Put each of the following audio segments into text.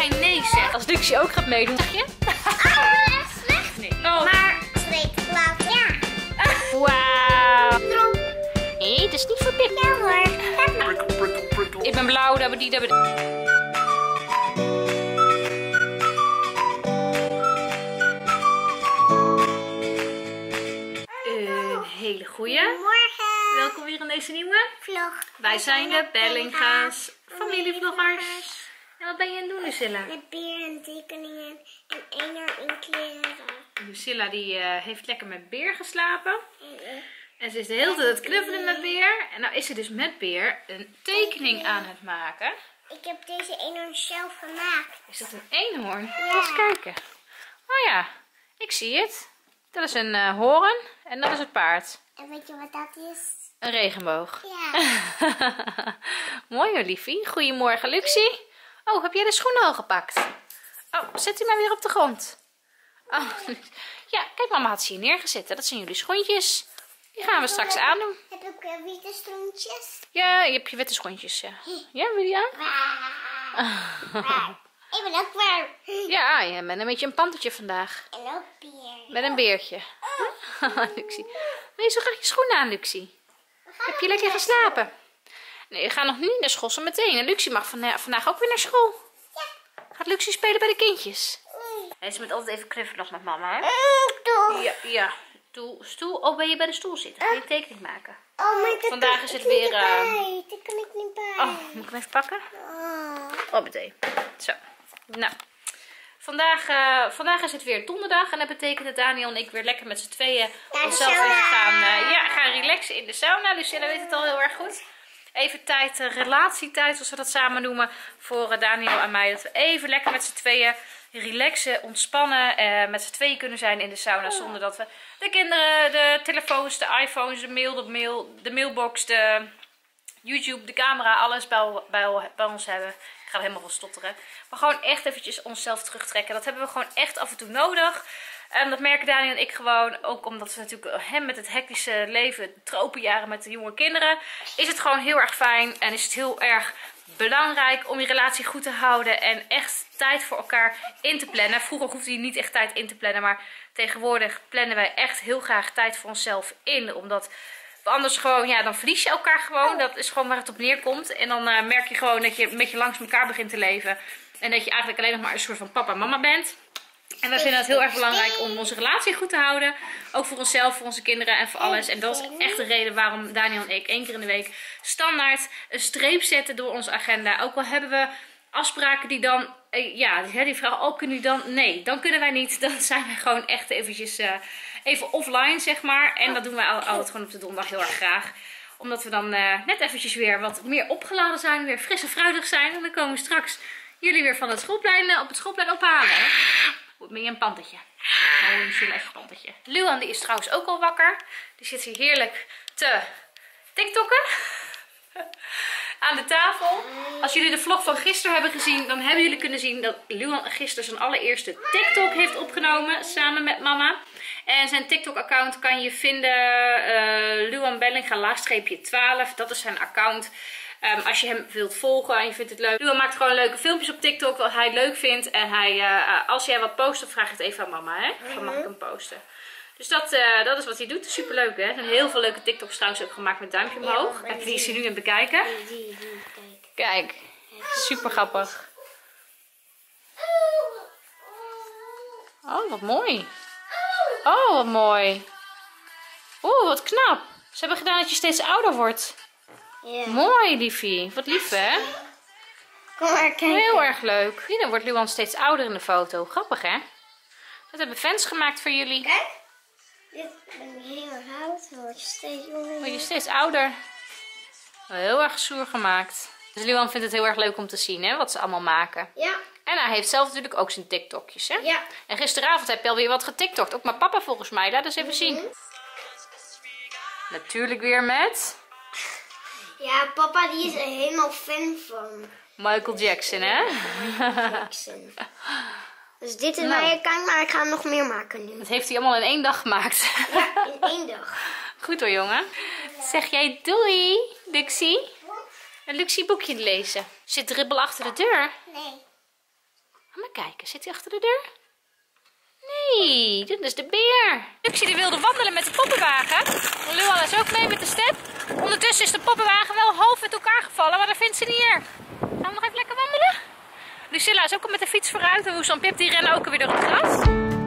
ga je nee zeggen. Als Luxie ook gaat meedoen, zeg je? Oh, slecht. Nee. Oh. Maar streek laat, ja. Wauw. Tromp. Nee, dat is niet voor Pip. Ja hoor. Ik ben blauw, dabbedi. Een hele goeie. Morgen. Welkom weer in deze nieuwe Vlog. Wij zijn de Bellinga's familievloggers. En wat ben je aan het doen, Lucilla? Met beer en tekeningen en ener in kleren. Lucilla die heeft lekker met Beer geslapen. En ze is de hele tijd aan het knuffelen met Beer. En nou is ze dus met Beer een tekening aan het maken. Ik heb deze eenhoorn zelf gemaakt. Is dat een eenhoorn? Eens kijken. Oh ja, ik zie het. Dat is een hoorn en dat is het paard. En weet je wat dat is? Een regenboog. Ja. Mooi hoor, liefie. Goedemorgen, Luxie. Oh, heb jij de schoenen al gepakt? Oh, zet die maar weer op de grond. Oh, ja, kijk, mama had ze hier neergezet. Dat zijn jullie schoentjes. Die gaan we straks aandoen. Heb ik witte schoentjes? Ja, je hebt je witte schoentjes. Ja, ja wil je die aan? Ik ben ook warm. Ja, je bent een beetje een pantertje vandaag. En ook bier. Met een beertje. Luxie. Wil je zo graag je schoenen aan, Luxie? Heb je lekker geslapen? Nee, we gaan nog niet naar school zo meteen. En Luxie mag vandaag ook weer naar school. Ja. Gaat Luxie spelen bij de kindjes? Ze moet altijd even knuffelen nog met mama, hè? Doe. Ja, ja. Stoel. Oh, ben je bij de stoel zitten? Ga je een tekening maken? Oh, maar dat Vandaag kan is het ik niet weer, bij. Dat kan ik niet bij. Oh, moet ik hem even pakken? Oh, meteen. Zo. Nou. Vandaag is het weer donderdag. En dat betekent dat Daniel en ik weer lekker met z'n tweeën onszelf even gaan relaxen in de sauna. Lucilla weet het al heel erg goed. Even tijd, relatietijd, zoals we dat samen noemen, voor Daniel en mij. Dat we even lekker met z'n tweeën relaxen, ontspannen, met z'n tweeën kunnen zijn in de sauna. Zonder dat we de kinderen, de telefoons, de iPhones, de mailbox, de YouTube, de camera, alles bij ons hebben. Ik ga er helemaal van stotteren. Maar gewoon echt eventjes onszelf terugtrekken. Dat hebben we gewoon echt af en toe nodig. En dat merken Daniel en ik gewoon. Ook omdat we natuurlijk met het hectische leven, tropenjaren met de jonge kinderen. Is het gewoon heel erg fijn. En is het heel erg belangrijk om je relatie goed te houden. En echt tijd voor elkaar in te plannen. Vroeger hoefde je niet echt tijd in te plannen. Maar tegenwoordig plannen wij echt heel graag tijd voor onszelf in. Omdat anders gewoon, ja, dan verlies je elkaar gewoon. Dat is gewoon waar het op neerkomt. En dan merk je gewoon dat je een beetje langs elkaar begint te leven. En dat je eigenlijk alleen nog maar een soort van papa en mama bent. En wij vinden het heel erg belangrijk om onze relatie goed te houden. Ook voor onszelf, voor onze kinderen en voor alles. En dat is echt de reden waarom Daniel en ik 1 keer in de week standaard een streep zetten door onze agenda. Ook al hebben we afspraken die dan, die vragen, oh, kunnen jullie dan? Nee, dan kunnen wij niet. Dan zijn wij gewoon echt eventjes even offline, zeg maar. En dat doen wij altijd gewoon op de donderdag heel erg graag. Omdat we dan net eventjes weer wat meer opgeladen zijn. Weer fris en fruitig zijn. En dan komen we straks jullie weer van het schoolplein, op het schoolplein ophalen. Hè? Ben je een pantertje? Oh, je ziet echt een pantertje. Luan die is trouwens ook al wakker. Die zit hier heerlijk te tiktokken. Aan de tafel. Als jullie de vlog van gisteren hebben gezien, dan hebben jullie kunnen zien dat Luan gisteren zijn allereerste TikTok heeft opgenomen. Samen met mama. En zijn TikTok account kan je vinden. Luan Bellinga _12. Dat is zijn account. Als je hem wilt volgen en je vindt het leuk. Luan maakt gewoon leuke filmpjes op TikTok wat hij leuk vindt. En als jij wat post, dan vraag je het even aan mama. Hè? Dan mag ik hem posten. Dus dat is wat hij doet. Super leuk, hè? Er zijn heel veel leuke TikToks trouwens ook gemaakt met duimpje omhoog. Kijk, die is hij nu aan het bekijken. Kijk, super grappig. Oh, wat mooi. Oh, wat mooi. Oeh, wat knap. Ze hebben gedaan dat je steeds ouder wordt. Ja. Mooi, liefie. Wat lief, hè? Kom maar kijken. Heel erg leuk. Hier, dan wordt Luan steeds ouder in de foto. Grappig, hè? Dat hebben fans gemaakt voor jullie. Kijk. Dit ben ik heel erg oud. Dan word je steeds jonger. Word je steeds ouder. Heel erg stoer gemaakt. Dus Luan vindt het heel erg leuk om te zien, hè? Wat ze allemaal maken. Ja. En hij heeft zelf natuurlijk ook zijn TikTokjes, hè? Ja. En gisteravond heb je alweer wat getiktokt. Ook mijn papa volgens mij. Laat eens even zien. Natuurlijk weer met Ja, papa die is er helemaal fan van. Michael Jackson, hè? Jackson. Dus dit is waar je kan, maar ik ga nog meer maken nu. Dat heeft hij allemaal in 1 dag gemaakt. Ja, in 1 dag. Goed hoor, jongen. Zeg jij doei, Luxie? Een Luxie boekje lezen. Zit Dribbel achter de deur? Nee. Ga maar kijken, zit hij achter de deur? Nee, dit is de beer. Luxie die wilde wandelen met de poppenwagen. Luan is ook mee met de step. Ondertussen is de poppenwagen wel half uit elkaar gevallen, maar dat vindt ze niet erg. Gaan we nog even lekker wandelen? Lucilla is ook al met de fiets vooruit en Woes en Pip die rennen ook weer door het gras.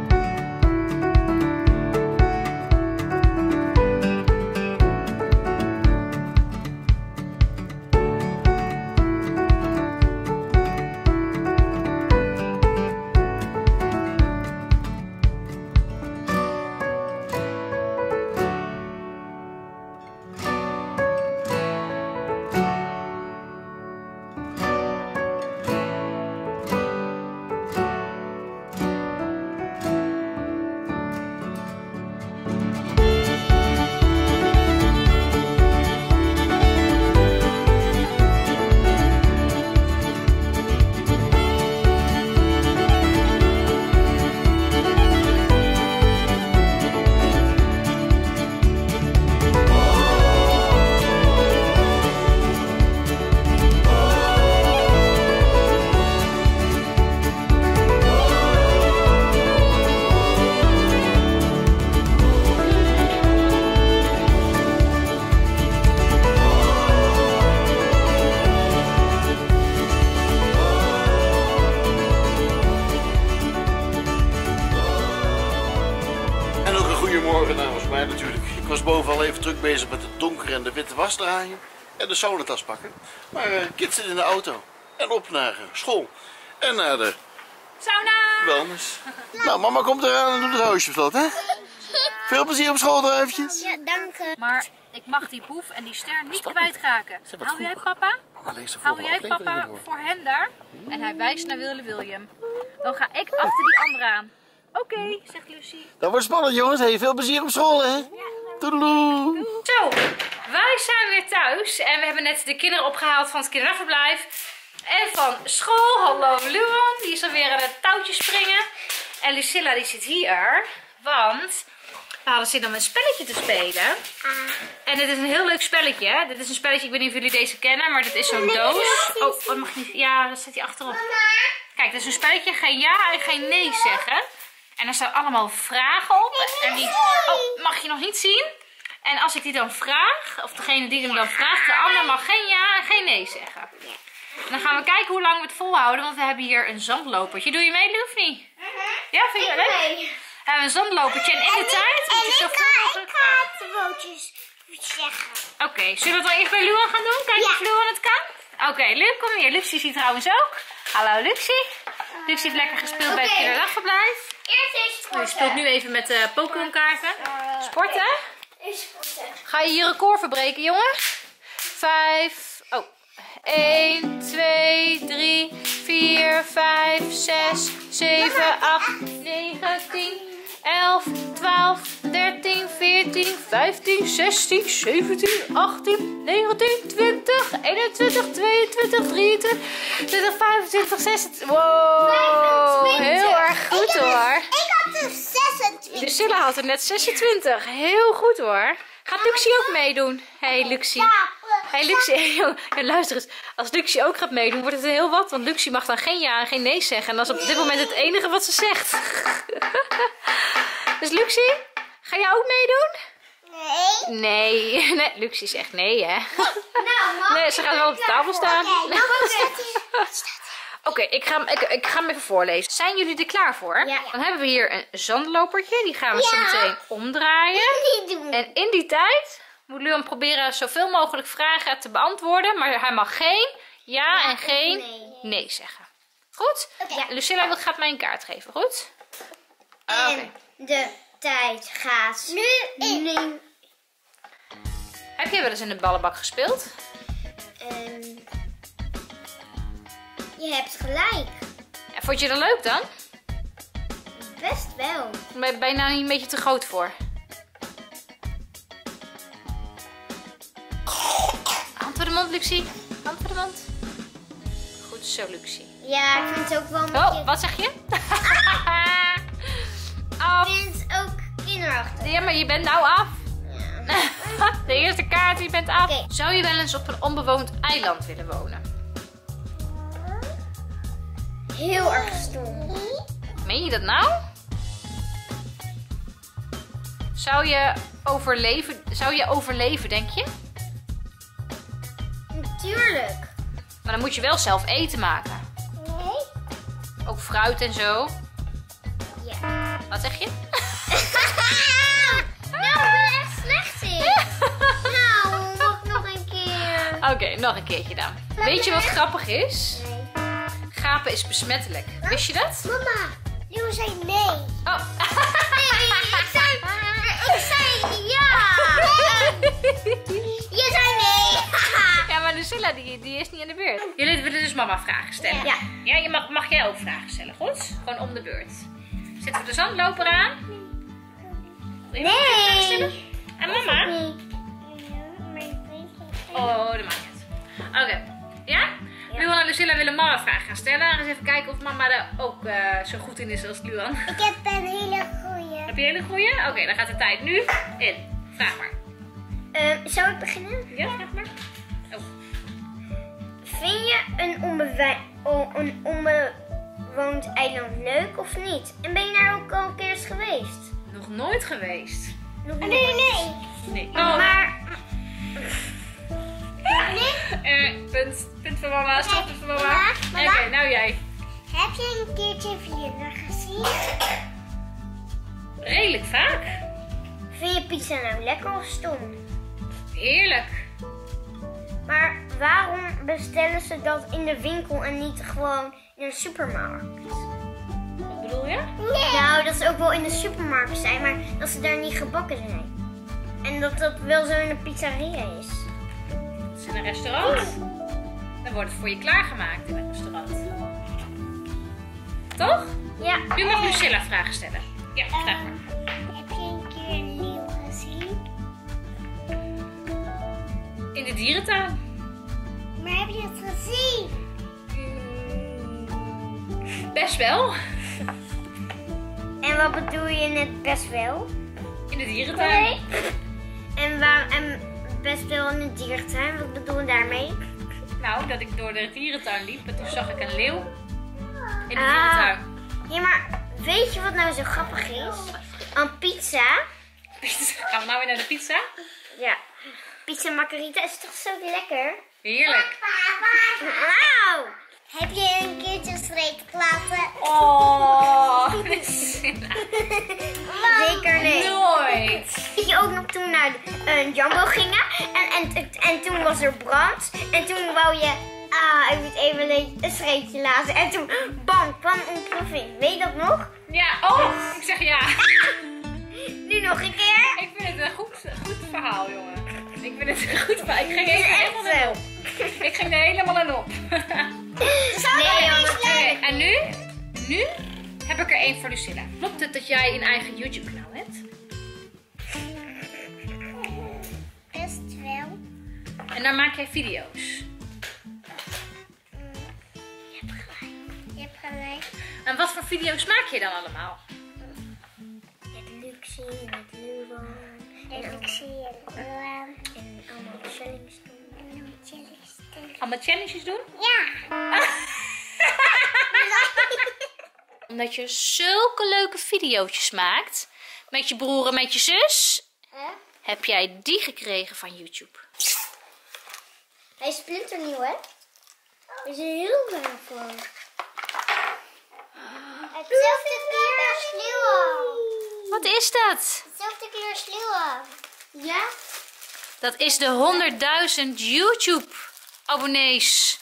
Goedemorgen namens mij natuurlijk. Ik was bovenal even druk bezig met het donker en de witte was draaien. En de saunatas pakken. Maar Kit zit in de auto. En op naar school. En naar de sauna! Wellness. Nou, mama komt eraan en doet het huisje vlot, hè? Veel plezier op school nog eventjes. Ja, dank u. Maar ik mag die boef en die ster niet kwijtraken. Hou jij papa? Hou jij papa voor hen daar? En hij wijst naar Willem. Dan ga ik achter die andere aan. Oké, zegt Lucie. Dat wordt spannend, jongens. Hey, veel plezier op school, hè? Toedeloe. Zo, wij zijn weer thuis. En we hebben net de kinderen opgehaald van het kinderdagverblijf. En van school. Hallo Luan, die is alweer aan het touwtje springen. En Lucilla die zit hier. Want we hadden zin om een spelletje te spelen. En dit is een heel leuk spelletje. Dit is een spelletje, ik weet niet of jullie deze kennen. Maar dit is zo'n doos. Oh, dat mag niet. Ja, dat zit hier achterop. Kijk, dit is een spelletje. Geen ja en geen nee zeggen. En er staan allemaal vragen op. En die mag je nog niet zien. En als ik die dan vraag, of degene die hem dan vraagt, de ander mag geen ja en geen nee zeggen. En dan gaan we kijken hoe lang we het volhouden. Want we hebben hier een zandlopertje. Doe je mee, Lu, of niet? Ja, vind je dat leuk? We hebben een zandlopertje. En in de tijd moet je zoveel mogelijk vragen. Ik ga de woordjes zeggen. Oké, zullen we het dan eerst bij Luan gaan doen? Kijken of Luan het kan? Oké, Lu, kom hier. Lucie ziet trouwens ook. Hallo, Lucie. Lucie heeft lekker gespeeld bij het kinderdagverblijf. Eerst even sporten. Je speelt nu even met Pokémon kaarten. Sporten? Ga je hier record verbreken, jongen? 5. Oh. 1, 2, 3, 4, 5, 6, 7, 8, 9, 10, 11, 12, 13, 14, 15, 16, 17, 18, 19, 20, 21, 22, 23, 25, 26. Wow, heel erg goed hoor. Ik had er 26. Lucilla had er net 26. Heel goed hoor. Gaat Lucie ook meedoen? Hey Lucie. Hey Lucie, ja, luister eens. Als Lucie ook gaat meedoen, wordt het heel wat. Want Lucie mag dan geen ja en geen nee zeggen. En dat is op dit moment het enige wat ze zegt. Dus Lucie, ga jij ook meedoen? Nee. Nee, Lucie zegt nee, hè? Nee, ze gaat wel op de tafel staan. Oké, ik ga hem even voorlezen. Zijn jullie er klaar voor? Ja. Dan hebben we hier een zandlopertje. Die gaan we zo meteen omdraaien. En in die tijd moet Luan proberen zoveel mogelijk vragen te beantwoorden. Maar hij mag geen ja en geen nee zeggen. Goed? Okay. Lucilla gaat mij een kaart geven, goed? En de tijd gaat nu. Heb je wel eens in de ballenbak gespeeld? Je hebt gelijk. Ja, vond je dat leuk dan? Best wel. Ben je nou niet een beetje te groot voor? Hand voor de mond, Lucie. Hand voor de mond. Goed zo, Lucie. Ja, ik vind het ook wel een Oh, beetje... wat zeg je? Ik vind het ook kinderachtig. Ja, maar je bent nou af. Ja. De eerste kaart, je bent af. Oké. Zou je wel eens op een onbewoond eiland willen wonen? heel erg stom. Meen je dat nou? Zou je overleven, denk je? Natuurlijk. Maar dan moet je wel zelf eten maken. Nee. Ook fruit en zo. Ja. Wat zeg je? Nou, ik ben echt slecht in. Nou, mag ik nog een keer? Oké, nog een keertje dan. Weet je wat grappig is? Nee. Gapen is besmettelijk. Wist je dat? Mama, Leo zei nee. Oh. Nee, ik zei ja. Je zei nee. Ja, maar Lucilla die is niet in de beurt. Jullie willen dus mama vragen stellen. Ja. Ja, mag jij ook vragen stellen, goed? Gewoon om de beurt. Zetten we de zandloper aan? Wil je ook vragen stellen? En mama? Oh, dat maakt niet uit. Oké. Ja? Luan en Lucilla willen mama vragen gaan stellen. Eens even kijken of mama er ook zo goed in is als Luan. Ik heb een hele goeie. Heb je een hele goeie? Oké, dan gaat de tijd nu in. Vraag maar. Zou ik beginnen? Ja, vraag maar. Oh. Vind je een onbewoond eiland leuk of niet? En ben je daar ook al een keer eens geweest? Nog nooit geweest. Nog nee. Nee. Oh. Maar... Punt voor mama, stoppunt voor mama. Mama. Oké, nou jij. Heb je een keertje vlinder gezien? Redelijk vaak. Vind je pizza nou lekker of stom? Heerlijk. Maar waarom bestellen ze dat in de winkel en niet gewoon in een supermarkt? Wat bedoel je? Nou, dat ze ook wel in de supermarkt zijn, maar dat ze daar niet gebakken zijn. En dat dat wel zo in een pizzeria is. Het is in een restaurant. Dan wordt het voor je klaargemaakt in een restaurant. Toch? Ja. Nu mag Lucilla vragen stellen. Ja, vraag maar. Heb je een keer een leeuw gezien? In de dierentuin. Maar heb je het gezien? Best wel. En wat bedoel je net best wel? In de dierentuin. En best wel in de dierentuin? Wat bedoel je daarmee? Nou, dat ik door de dierentuin liep en toen zag ik een leeuw in de Ah. dierentuin. Ja, maar weet je wat nou zo grappig is? Aan pizza. Gaan we nou weer naar de pizza? Ja. Pizza margarita is toch zo lekker? Heerlijk. Wauw! Heb je een keertje streek laten? Oh, Zeker nee. nooit. Weet je ook nog toen naar Jumbo gingen en toen was er brand en toen wou je, ik moet even een streepje laten en toen bam, kwam ontploffing. Weet je dat nog? Ja, oh, ik zeg ja. Nu nog een keer. Ik vind het een goed verhaal, jongen. Ik vind het een goed verhaal. Ik ging Dit is echt helemaal in op. Ik ging er helemaal in op. Nee, Oké, en nu heb ik er één voor Lucilla. Klopt het dat jij een eigen YouTube kanaal hebt? Best wel. En daar maak jij video's? Je hebt gelijk. En wat voor video's maak je dan allemaal? Het Luxie en het Luwan. Het Luxie en het Luwan. En allemaal challenges doen. Allemaal challenges doen? Ja. Omdat je zulke leuke video's maakt met je broer en met je zus, heb jij die gekregen van YouTube. Hij is splinternieuw, hè? Er is er heel weinig voor. Hetzelfde kleur als Luwan. Wat is dat? Hetzelfde kleur als Luwan. Ja? Dat is de 100.000 YouTube abonnees.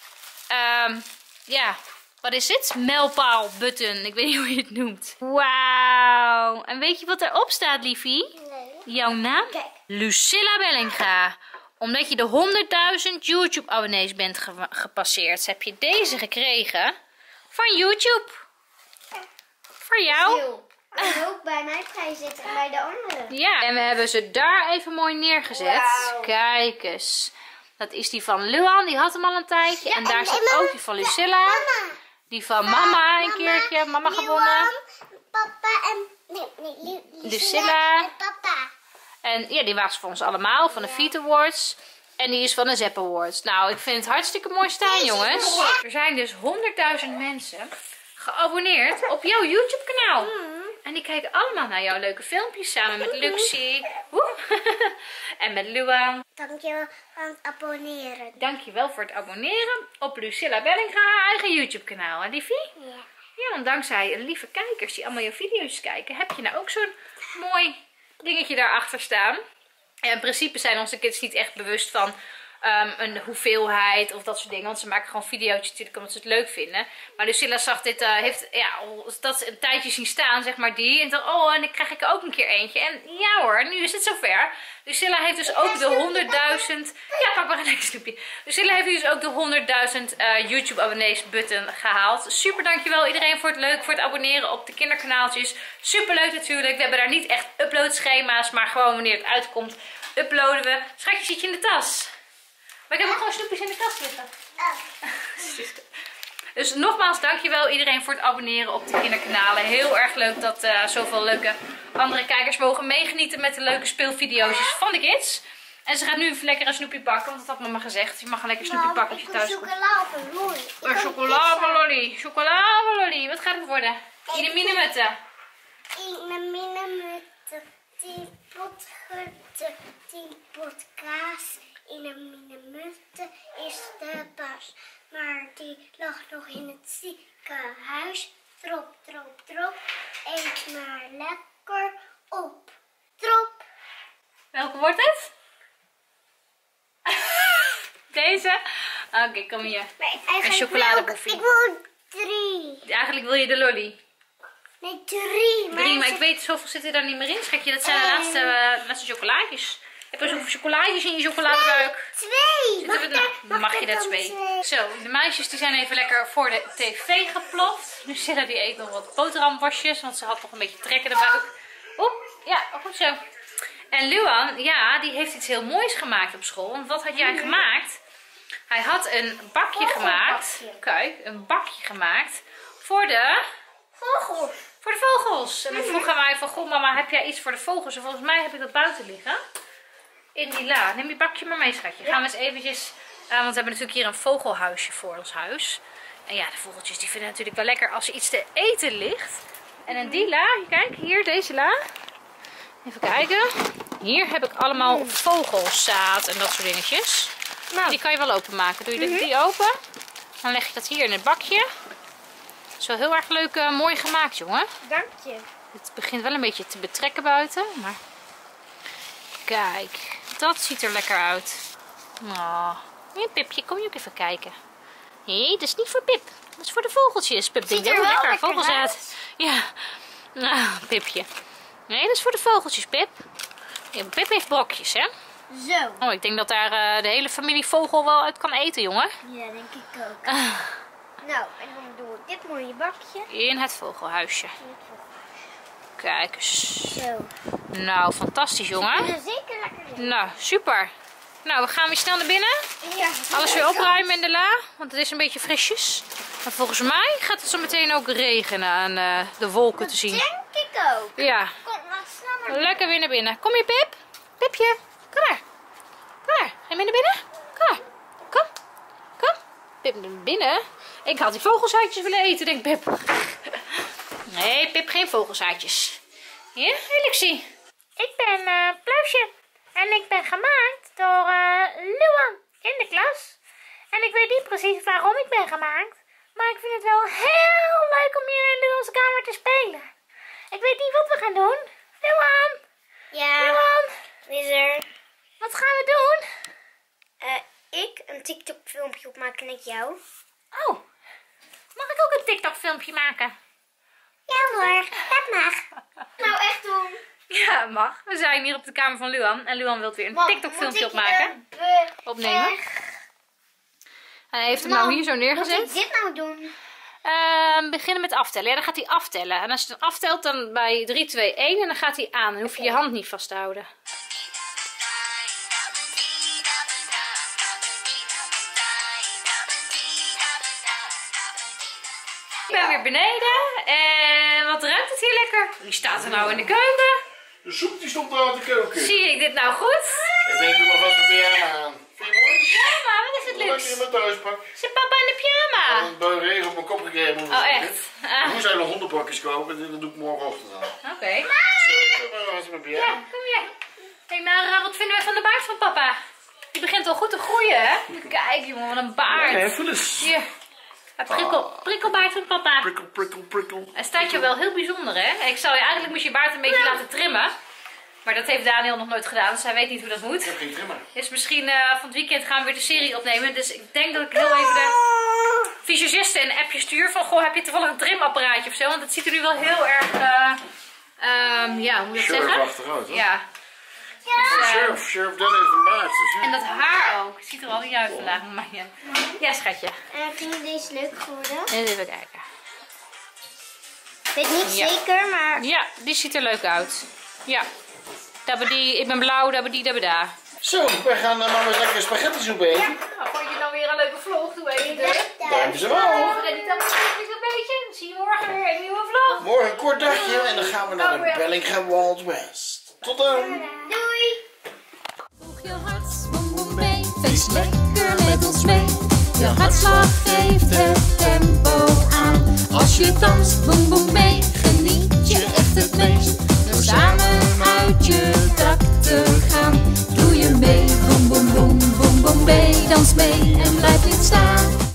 Ja, wat is dit? Mijlpaal button. Ik weet niet hoe je het noemt. Wauw. En weet je wat erop staat, liefie? Nee. Jouw naam? Kijk. Lucilla Bellinga. Omdat je de 100.000 YouTube abonnees bent gepasseerd, heb je deze gekregen van YouTube. Voor jou. En ook bij mijn prijs zitten en bij de anderen. Ja, en we hebben ze daar even mooi neergezet. Wauw. Kijk eens. Dat is die van Luan, die had hem al een tijdje. Ja, en daar en zit mama. ook die van Lucilla. Mama. Die van mama een keertje. Mama gewonnen. Papa en... Nee, Lucilla. en papa. En ja, die was voor ons allemaal van de Feet Awards. En die is van de Zep Awards. Nou, ik vind het hartstikke mooi staan, jongens. Er zijn dus 100.000 mensen geabonneerd op jouw YouTube kanaal. En die kijken allemaal naar jouw leuke filmpjes samen met Luxie. En met Luan. Dankjewel voor het abonneren. Dankjewel voor het abonneren op Lucilla Bellinga, haar eigen YouTube kanaal. En liefie? Ja. Ja, want dankzij lieve kijkers die allemaal jouw video's kijken, heb je nou ook zo'n mooi dingetje daarachter staan. En in principe zijn onze kids niet echt bewust van een hoeveelheid of dat soort dingen. Want ze maken gewoon video's natuurlijk omdat ze het leuk vinden. Maar Lucilla zag dit, heeft dat een tijdje zien staan, zeg maar die. En dacht, oh, en dan krijg ik er ook een keer eentje. En ja hoor, nu is het zover. Lucilla heeft dus ook de 100.000... Ja, pak maar een lekker snoepje. Lucilla heeft dus ook de 100.000 YouTube abonnees button gehaald. Super dankjewel iedereen voor het abonneren op de kinderkanaaltjes. Super leuk natuurlijk. We hebben daar niet echt uploadschema's, maar gewoon wanneer het uitkomt uploaden we. Schatje, zit je in de tas? Maar ik heb ook gewoon snoepjes in de kast liggen. Dus nogmaals dankjewel iedereen voor het abonneren op de kinderkanalen. Heel erg leuk dat zoveel leuke andere kijkers mogen meegenieten met de leuke speelvideo's van de kids. En ze gaat nu even lekker een snoepje pakken, want dat had mama gezegd. Je mag een lekker snoepje pakken als je thuis komt. Een chocoladeballolly. Chocoladeballolly. Wat gaat het worden? In de minemutten. In de minemutten. 10 pot groente, 10 pot kaas. In de minemutten is de bas. Maar die lag nog in het ziekenhuis. Trop, trop, trop. Eet maar lekker op. Trop. Welke wordt het? Deze? Oké, kom hier. Een chocoladeboffie. Ik wil 3. Eigenlijk wil je de lolly. Nee, 3. 3, maar ik weet zoveel zit er dan niet meer in, schatje. Dat zijn de laatste chocolaatjes. Heb je zoveel chocolaatjes in je chocoladebuik? 2. Mag je dat 2? Zo, de meisjes die zijn even lekker voor de tv geploft. Lucilla die eet nog wat boterhamworstjes, want ze had nog een beetje trek in de buik. Oep, ja, goed zo. En Luan, ja, die heeft iets heel moois gemaakt op school. Want wat had jij gemaakt? Hij had een bakje gemaakt. Kijk, een bakje gemaakt voor de Vogels. Voor de vogels. En dan vroegen wij van, goh mama, heb jij iets voor de vogels? En volgens mij heb ik dat buiten liggen. In die la. Neem je bakje maar mee, schatje. Gaan we eens eventjes... want we hebben natuurlijk hier een vogelhuisje voor ons huis. En ja, de vogeltjes die vinden het natuurlijk wel lekker als er iets te eten ligt. En in die la, kijk, hier, deze la. Even kijken. Hier heb ik allemaal vogelzaad en dat soort dingetjes. Nou, die kan je wel openmaken. Doe je die open. Dan leg je dat hier in het bakje. Zo heel erg leuk, mooi gemaakt, jongen. Dank je. Het begint wel een beetje te betrekken buiten, maar... Kijk, dat ziet er lekker uit. Oh. Hier, Pipje, kom je ook even kijken. Nee, dat is niet voor Pip. Dat is voor de vogeltjes. Pip denkt, oh, lekker, vogelzaad. Ja, nou, Pipje. Nee, dat is voor de vogeltjes, Pip. Ja, Pip heeft brokjes, hè? Zo. Oh, ik denk dat daar de hele familie vogel wel uit kan eten, jongen. Ja, denk ik ook. Nou, en dan doen we dit mooie bakje. In het vogelhuisje. Kijk eens. Zo. Nou, fantastisch, jongen. En zeker lekker in. Nou, super. Nou, we gaan weer snel naar binnen. Ja. Alles weer opruimen in de la, want het is een beetje frisjes. Maar volgens mij gaat het zo meteen ook regenen aan de wolken te zien. Denk ik ook. Ja. Kom, laat snel naar Lekker weer naar binnen. Kom je, Pip? Pipje, kom maar. Kom maar. Ga je mee naar binnen? Kom maar. Kom. Kom. Pip naar binnen? Ik had die vogelzaadjes willen eten, denkt Pip. Nee, Pip, geen vogelzaadjes. Hier, Luxie. Ik ben Pluisje. En ik ben gemaakt door Luan in de klas. En ik weet niet precies waarom ik ben gemaakt. Maar ik vind het wel heel leuk om hier in Luan's kamer te spelen. Ik weet niet wat we gaan doen. Luan! Ja, Luan! Is er? Wat gaan we doen? Ik een TikTok filmpje opmaken met jou. Oh, mag ik ook een TikTok filmpje maken? Ja hoor, dat mag. Nou echt doen. Ja, mag. We zijn hier op de kamer van Luan. En Luan wil weer een TikTok filmpje opmaken. Opnemen. Hij heeft hem nou hier zo neergezet. Moet ik dit nou doen? Beginnen met aftellen. Ja, dan gaat hij aftellen. En als je dan aftelt, dan bij 3, 2, 1. En dan gaat hij aan. Dan hoef je je hand niet vast te houden. Ik ben weer beneden. En wat ruikt het hier lekker? Wie staat er nou in de keuken? De soep die stond al aan de keuken. Zie ik dit nou goed? Ik denk, doe maar vast mijn pyjama aan. Vind je pyjama? Wat is het Lekker in luxe? mijn thuispak. Zit papa in de pyjama? Een regen op mijn kop gekregen. Oh, echt? Ik moest eigenlijk nog hondenpakjes kopen. Dat doe ik morgenochtend aan. Oké. Waar was mijn pyjama? Ja, kom hier. Kijk, maar wat vinden wij van de baard van papa? Die begint al goed te groeien, hè? Kijk, jongen, wat een baard. Nee, voel eens. Hier. Prikkelbaard van papa. Prikkel, prikkel, prikkel. Hij staat je wel heel bijzonder, hè? Ik zou je eigenlijk moest je baard een beetje laten trimmen. Maar dat heeft Daniel nog nooit gedaan, dus hij weet niet hoe dat moet. Ik heb geen trimmer. Dus misschien van het weekend gaan we weer de serie opnemen. Dus ik denk dat ik heel even de visagisten een appje stuur van... Goh, heb je toevallig een trimapparaatje of zo? Want het ziet er nu wel heel erg... ja, hoe moet je dat zeggen? Achteruit, hoor. Ja. Sheriff Dan heeft een baard. Dus ja. En dat haar ook. Het ziet er al niet uit vandaag. Maar ja, schatje. Vinden deze leuk geworden? Even kijken. Ik weet niet Ja. zeker, maar... Ja, die ziet er leuk uit. Ja. Dabbedi, ik ben blauw, dabbedi, dabbeda. Zo, wij gaan maar eens lekker spaghetti soep eten. Nou, vond je nou weer een leuke vlog? Doe even de... Duimpjes omhoog. En die tabbedi een beetje. Dan zie je morgen weer een nieuwe vlog. Morgen een kort dagje en dan gaan we naar de Bellingham Wild West. Tot dan. Doei! Volg je hart, boem boem mee, feest lekker met ons mee. Je hartslag geeft het tempo aan. Als je danst, boem boem mee,